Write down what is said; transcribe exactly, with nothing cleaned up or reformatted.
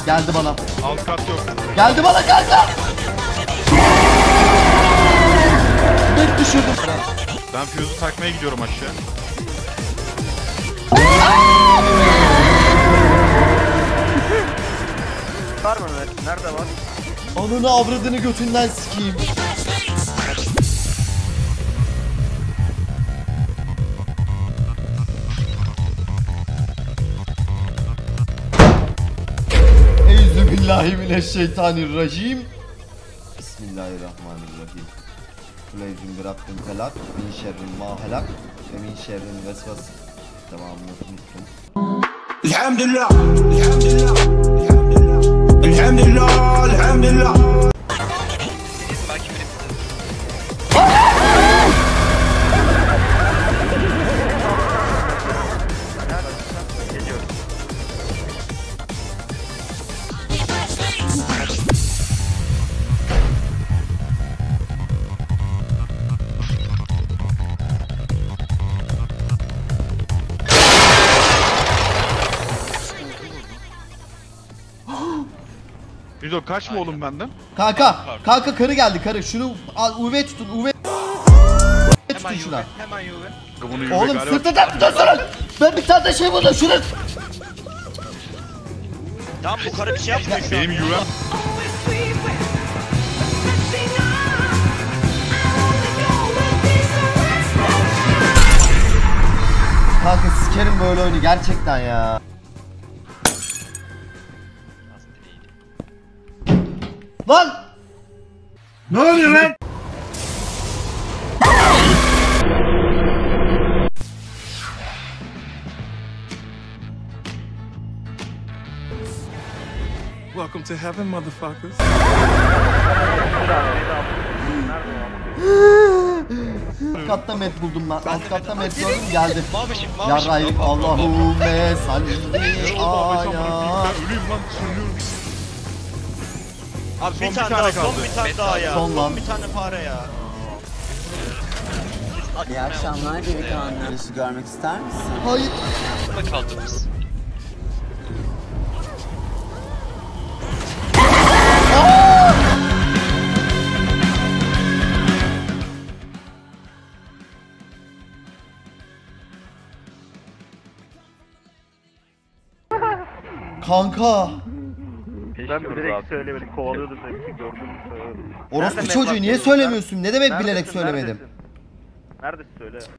Geldi bana. Alt kat yok. Geldi bana geldi. Ben düşürdüm. Ben fuse'u takmaya gidiyorum aşağı. Var mı Ömer? Nerede var? Ananı avradını götünden sikeyim. Euzubillahimineşşeytanirracim. Bismillahirrahmanirrahim. Kuleycüm bir Rabbim felak. Min şerrin ma helak. Ve min şerrin vesvas. Devamını unuttum. Elhamdülillah. Elhamdülillah. Elhamdülillah. Elhamdülillah. Rido kaçma oğlum benden. Kanka, kanka karı geldi karı. Şunu al, U V tutun, U V tutun şuna. Hemen Juve. Bunu yürü Oğlum galiba. sırtından tutuyorsunuz. Ben bir tane de şey buldum şunu. Tamam bu karı bir şey yapmıyor şu an. Benim yuvem. Kanka sikerim böyle oyunu gerçekten ya. Lan! Ne oluyor lan? Welcome to heaven, motherfuckers. Alt katta met buldum ben. Alt katta met gördüm geldi. Mavişim mavişim. Yarrayım Allahümme salli ala. Ben ölüyüm lan. Sürünüyorum. Abi Son bir bir tane tane daha, kaldı. son bir tane daha ya. Son lan. bir tane fare ya. İyi akşamlar delikanlı. Yaşı görmek ister misin? Hayır. Kaldırırız. Kanka. Ben direkt söylemedim, kovalıyordum seni, gördüm. Orospu Nerede çocuğu Mehmet niye Bey? söylemiyorsun? Ne demek Neredesin, bilerek söylemedim? Neredesin? Neredesin söyle.